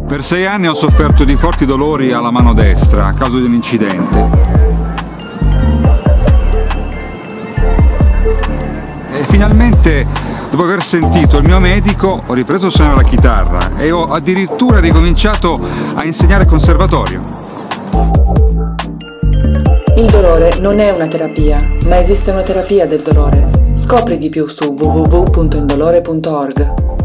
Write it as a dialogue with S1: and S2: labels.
S1: Per 6 anni ho sofferto di forti dolori alla mano destra a causa di un incidente. E finalmente, dopo aver sentito il mio medico, ho ripreso a suonare la chitarra e ho addirittura ricominciato a insegnare al conservatorio.
S2: Il dolore non è una terapia, ma esiste una terapia del dolore. Scopri di più su www.indolore.org.